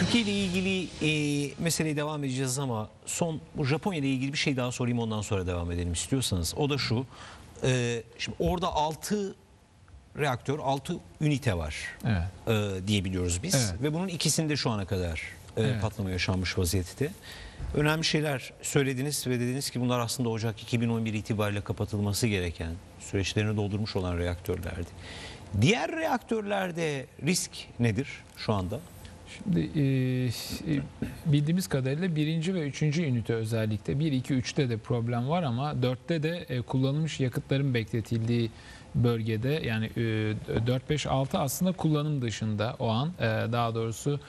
Türkiye ile ilgili meseleye devam edeceğiz ama bu Japonya ile ilgili bir şey daha sorayım, ondan sonra devam edelim istiyorsanız. O da şu. Şimdi orada 6 reaktör, 6 ünite var, evet, diyebiliyoruz biz. Evet. Ve bunun ikisinde şu ana kadar evet, patlama yaşanmış vaziyette. Önemli şeyler söylediniz ve dediniz ki bunlar aslında Ocak 2011 itibariyle kapatılması gereken, süreçlerini doldurmuş olan reaktörlerdi. Diğer reaktörlerde risk nedir şu anda? Şimdi bildiğimiz kadarıyla 1. ve 3. ünite özellikle 1, 2, 3'te de problem var ama 4'te de kullanılmış yakıtların bekletildiği bölgede, yani 4, 5, 6 aslında kullanım dışında o an, daha doğrusu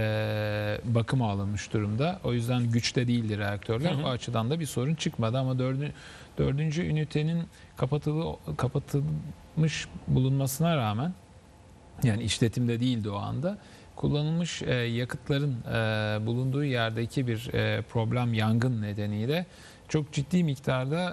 bakıma alınmış durumda. O yüzden güçte değildi reaktörler. O açıdan da bir sorun çıkmadı ama 4. ünitenin kapatılmış bulunmasına rağmen, yani işletimde değildi o anda, kullanılmış yakıtların bulunduğu yerdeki bir problem, yangın nedeniyle çok ciddi miktarda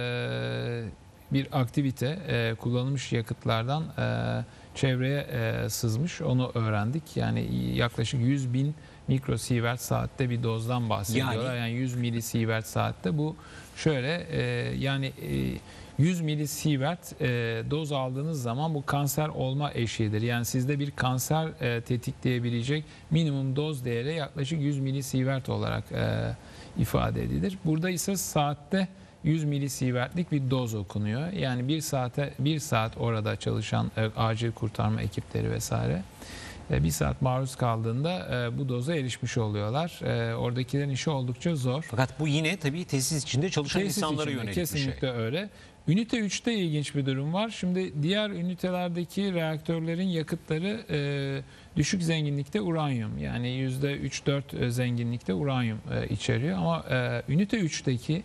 bir aktivite kullanılmış yakıtlardan çevreye sızmış. Onu öğrendik. Yani yaklaşık 100.000 mikrosievert saatte bir dozdan bahsediyorlar. Yani 100 milisievert saatte. Bu şöyle, yani 100 milisievert doz aldığınız zaman bu kanser olma eşiğidir. Yani sizde bir kanser tetikleyebilecek minimum doz değeri yaklaşık 100 milisievert olarak ifade edilir. Burada ise saatte 100 milisievertlik bir doz okunuyor. Yani bir saat orada çalışan acil kurtarma ekipleri vesaire bir saat maruz kaldığında bu doza erişmiş oluyorlar. Oradakilerin işi oldukça zor. Fakat bu yine tabii tesis içinde çalışan insanlara yönelik bir şey. Kesinlikle öyle. Ünite 3'te ilginç bir durum var. Şimdi diğer ünitelerdeki reaktörlerin yakıtları düşük zenginlikte uranyum. Yani %3-4 zenginlikte uranyum içeriyor. Ama ünite 3'teki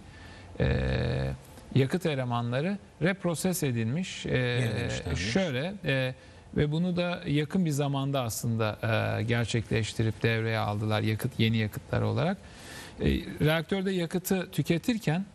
yakıt elemanları reproses edilmiş. Şöyle ve bunu da yakın bir zamanda aslında gerçekleştirip devreye aldılar yeni yakıtlar olarak. Reaktörde yakıtı tüketirken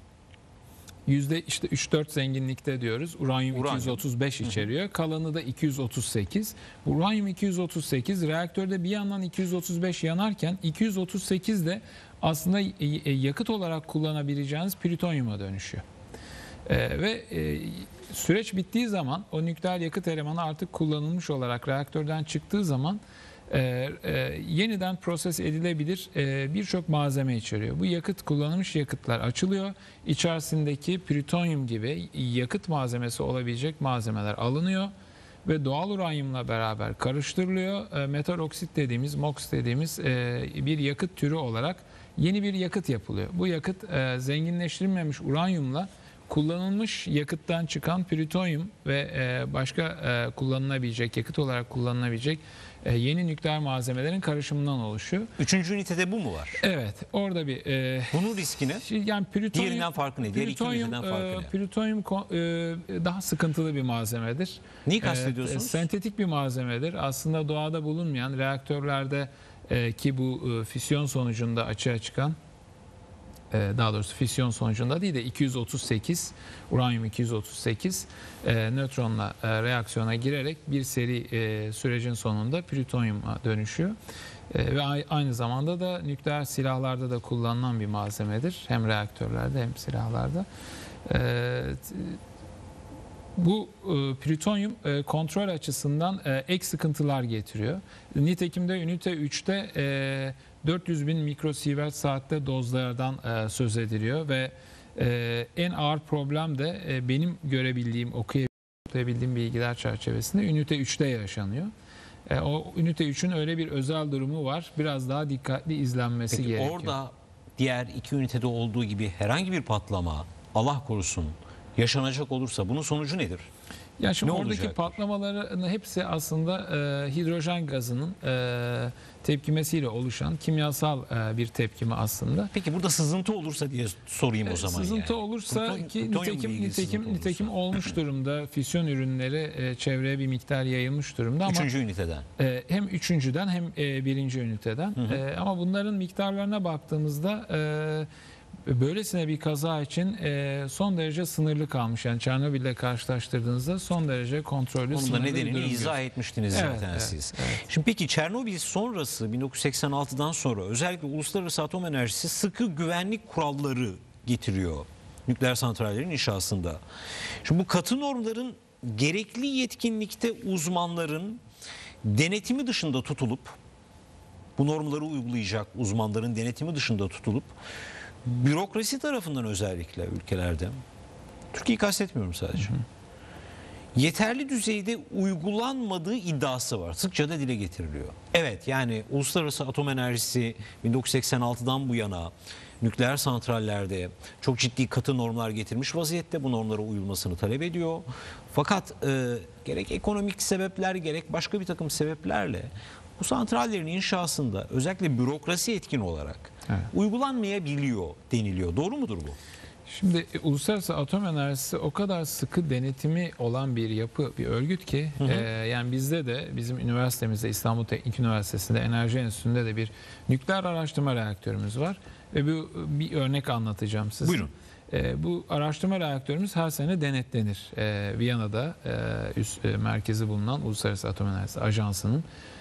işte %3-4 zenginlikte diyoruz. Uranyum 235 içeriyor. Kalanı da 238. Uranyum 238 reaktörde bir yandan 235 yanarken 238 de aslında yakıt olarak kullanabileceğiniz plütonyuma dönüşüyor. Ve süreç bittiği zaman o nükleer yakıt elemanı artık kullanılmış olarak reaktörden çıktığı zaman yeniden proses edilebilir birçok malzeme içeriyor. Bu kullanılmış yakıtlar açılıyor. İçerisindeki plütonyum gibi yakıt malzemesi olabilecek malzemeler alınıyor ve doğal uranyumla beraber karıştırılıyor. Metal oksit dediğimiz, MOX dediğimiz bir yakıt türü olarak yeni bir yakıt yapılıyor. Bu yakıt zenginleştirilmemiş uranyumla kullanılmış yakıttan çıkan plütonyum ve başka kullanılabilecek, yakıt olarak kullanılabilecek yeni nükleer malzemelerin karışımından oluşuyor. 3. ünitede bu mu var? Evet. Orada bir... Bunun riski ne? Yani diğerinden farkı ne? Diğer 2 üniteden farkı ne? Plütonyum daha sıkıntılı bir malzemedir. Neyi kastediyorsunuz? Sentetik bir malzemedir. Aslında doğada bulunmayan, reaktörlerde ki bu füsyon sonucunda açığa çıkan, daha doğrusu fisyon sonucunda değil de 238, uranyum 238 nötronla reaksiyona girerek bir seri sürecin sonunda plütonyuma dönüşüyor. Ve aynı zamanda da nükleer silahlarda da kullanılan bir malzemedir. Hem reaktörlerde hem silahlarda. Bu plütonyum kontrol açısından ek sıkıntılar getiriyor. Nitekim de ünite 3'te 400.000 mikrosievert saatte dozlardan söz ediliyor ve en ağır problem de benim görebildiğim, okuyabildiğim bilgiler çerçevesinde ünite 3'te yaşanıyor. O ünite 3'ün öyle bir özel durumu var. Biraz daha dikkatli izlenmesi gerekiyor. Orada diğer 2 ünitede olduğu gibi herhangi bir patlama, Allah korusun, yaşanacak olursa bunun sonucu nedir? Yani şimdi oradaki patlamaların hepsi aslında hidrojen gazının tepkimesiyle oluşan kimyasal bir tepkime aslında. Peki burada sızıntı olursa diye sorayım o zaman. Sızıntı olursa ki nitekim olmuş durumda. Füsyon ürünleri çevreye bir miktar yayılmış durumda. 3. üniteden. Hem 3.'den hem 1. üniteden. Ama bunların miktarlarına baktığımızda Ve böylesine bir kaza için son derece sınırlı kalmış. Yani Çernobil'le karşılaştırdığınızda son derece kontrollü, Onun da sınırlı bir nedenini durum izah görüyoruz. etmiştiniz Evet, zaten evet, siz. evet. Şimdi peki Çernobil sonrası 1986'dan sonra özellikle Uluslararası Atom Enerjisi sıkı güvenlik kuralları getiriyor nükleer santrallerin inşasında. Şimdi bu katı normların gerekli yetkinlikte uzmanların denetimi dışında tutulup, bu normları uygulayacak uzmanların denetimi dışında tutulup bürokrasi tarafından özellikle ülkelerde, Türkiye'yi kastetmiyorum sadece, yeterli düzeyde uygulanmadığı iddiası var. Sıkça da dile getiriliyor. Evet, yani Uluslararası Atom Enerjisi 1986'dan bu yana nükleer santrallerde çok ciddi katı normlar getirmiş vaziyette, bu normlara uyulmasını talep ediyor. Fakat gerek ekonomik sebepler gerek başka bir takım sebeplerle bu santrallerin inşasında özellikle bürokrasi etkin olarak uygulanmayabiliyor deniliyor. Doğru mudur bu? Şimdi Uluslararası Atom Enerjisi o kadar sıkı denetimi olan bir yapı, bir örgüt ki yani bizde de, bizim üniversitemizde, İstanbul Teknik Üniversitesi'nde Enerji Enstitüsü'nde de bir nükleer araştırma reaktörümüz var. Ve bu bir örnek anlatacağım size. Buyurun. Bu araştırma reaktörümüz her sene denetlenir. Viyana'da üst merkezi bulunan Uluslararası Atom Enerjisi Ajansı'nın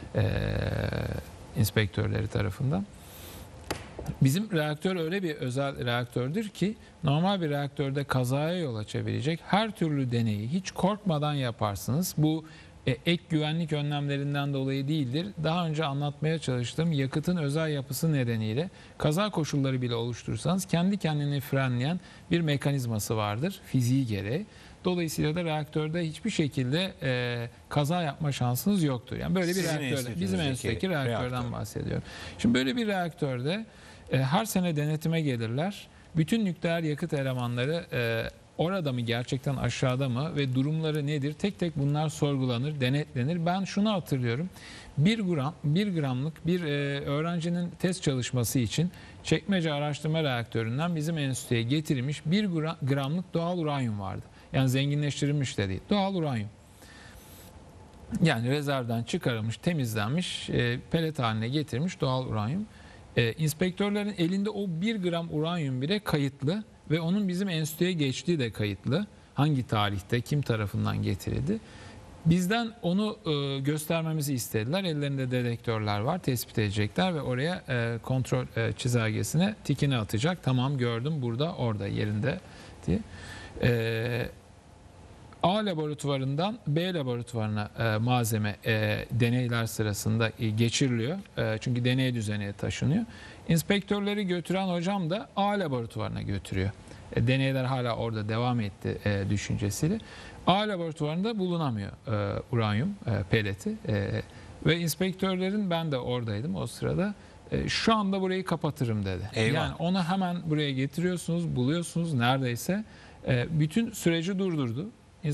inspektörleri tarafından. Bizim reaktör öyle bir özel reaktördür ki normal bir reaktörde kazaya yol açabilecek her türlü deneyi hiç korkmadan yaparsınız. Bu ek güvenlik önlemlerinden dolayı değildir. Daha önce anlatmaya çalıştığım yakıtın özel yapısı nedeniyle kaza koşulları bile oluşturursanız kendi kendini frenleyen bir mekanizması vardır fiziği gereği. Dolayısıyla da reaktörde hiçbir şekilde kaza yapma şansınız yoktur. Yani böyle bir Sizin reaktörde, bizim enstitüdeki reaktörden reaktör. bahsediyorum. Şimdi böyle bir reaktörde her sene denetime gelirler. Bütün nükleer yakıt elemanları orada mı gerçekten aşağıda mı ve durumları nedir? Tek tek bunlar sorgulanır, denetlenir. Ben şunu hatırlıyorum. 1 gramlık bir öğrencinin test çalışması için Çekmece Araştırma Reaktörü'nden bizim enstitüye getirilmiş 1 gramlık doğal uranyum vardı. Yani zenginleştirilmiş de değil. Doğal uranyum. Yani rezervden çıkarılmış, temizlenmiş, pelet haline getirilmiş doğal uranyum. İnspektörlerin elinde o 1 gram uranyum bile kayıtlı ve onun bizim enstitüye geçtiği de kayıtlı. Hangi tarihte, kim tarafından getirildi. Bizden onu göstermemizi istediler. Ellerinde dedektörler var, tespit edecekler ve oraya kontrol çizelgesine tikini atacak. Tamam, gördüm, burada, orada, yerinde diye. A laboratuvarından B laboratuvarına malzeme deneyler sırasında geçiriliyor. Çünkü deney düzenine taşınıyor. İnspektörleri götüren hocam da A laboratuvarına götürüyor. Deneyler hala orada devam etti düşüncesiyle. A laboratuvarında bulunamıyor uranyum peleti. Ve inspektörlerin, ben de oradaydım o sırada, şu anda burayı kapatırım dedi. Eyvah. Yani onu hemen buraya getiriyorsunuz, buluyorsunuz neredeyse. Bütün süreci durdurdu.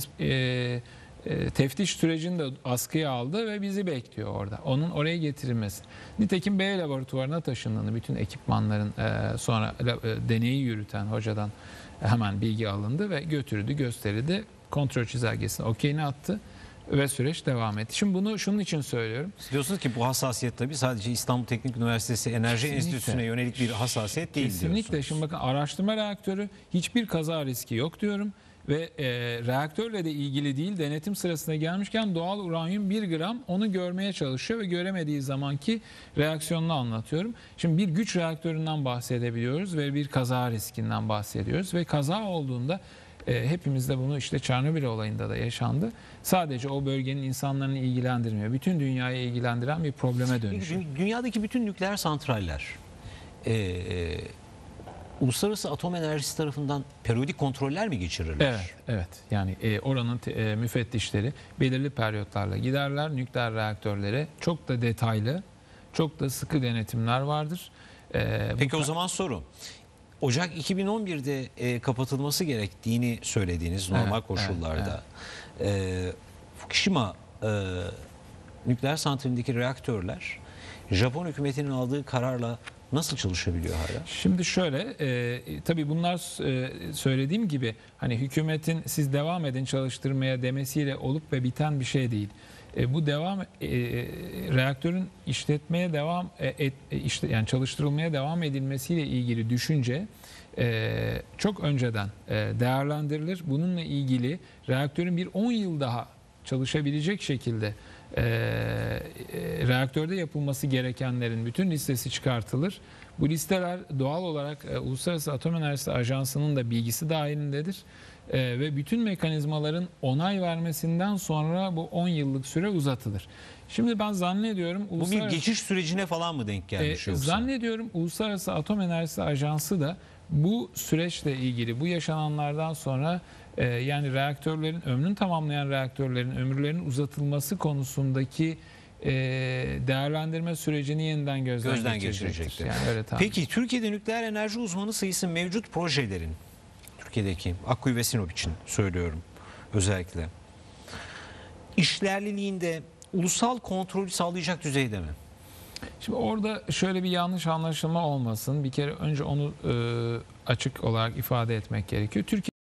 Teftiş sürecini de askıya aldı ve bizi bekliyor orada. Onun oraya getirilmesi. Nitekim B laboratuvarına taşındığını, bütün ekipmanların sonra deneyi yürüten hocadan hemen bilgi alındı ve götürüldü, gösterildi. Kontrol çizelgesine okeyini attı ve süreç devam etti. Şimdi bunu şunun için söylüyorum. Diyorsunuz ki bu hassasiyet tabii sadece İstanbul Teknik Üniversitesi Enerji Kesinlikle. Enstitüsü'ne yönelik bir hassasiyet değil Kesinlikle. diyorsunuz. Şimdi bakın, araştırma reaktörü, hiçbir kaza riski yok diyorum. Ve reaktörle de ilgili değil, denetim sırasında gelmişken doğal uranyum 1 gram, onu görmeye çalışıyor ve göremediği zamanki reaksiyonunu anlatıyorum. Şimdi bir güç reaktöründen bahsedebiliyoruz ve bir kaza riskinden bahsediyoruz ve kaza olduğunda hepimiz de bunu, işte Çernobil olayında da yaşandı. Sadece o bölgenin insanlarını ilgilendirmiyor. Bütün dünyayı ilgilendiren bir probleme dönüşüyor. Dünyadaki bütün nükleer santraller Uluslararası Atom Enerjisi tarafından periyodik kontroller mi geçirirler? Evet, evet. Yani oranın müfettişleri belirli periyotlarla giderler nükleer reaktörlere. Çok da detaylı, çok da sıkı denetimler vardır. Peki o zaman soru. Ocak 2011'de kapatılması gerektiğini söylediğiniz normal Evet, koşullarda Fukushima nükleer santralindeki reaktörler Japon hükümetinin aldığı kararla nasıl çalışabiliyor hala? Şimdi şöyle, tabii bunlar söylediğim gibi hani hükümetin siz devam edin çalıştırmaya demesiyle olup ve biten bir şey değil. Bu reaktörün işletmeye devam yani çalıştırılmaya devam edilmesiyle ilgili düşünce çok önceden değerlendirilir. Bununla ilgili reaktörün bir 10 yıl daha çalışabilecek şekilde reaktörde yapılması gerekenlerin bütün listesi çıkartılır. Bu listeler doğal olarak Uluslararası Atom Enerjisi Ajansı'nın da bilgisi dahilindedir. Ve bütün mekanizmaların onay vermesinden sonra bu 10 yıllık süre uzatılır. Şimdi ben zannediyorum Bu bir geçiş sürecine falan mı denk gelmiş yoksa? Zannediyorum Uluslararası Atom Enerjisi Ajansı da bu süreçle ilgili, bu yaşananlardan sonra yani reaktörlerin ömrünü tamamlayan reaktörlerin ömürlerinin uzatılması konusundaki değerlendirme sürecini yeniden gözden geçirecektir. Yani öyle Peki Türkiye'de nükleer enerji uzmanı sayısı mevcut projelerin, Türkiye'deki Akkuyu ve Sinop için söylüyorum özellikle, işlerliliğinde ulusal kontrolü sağlayacak düzeyde mi? Şimdi orada şöyle bir yanlış anlaşılma olmasın. Bir kere önce onu açık olarak ifade etmek gerekiyor. Türkiye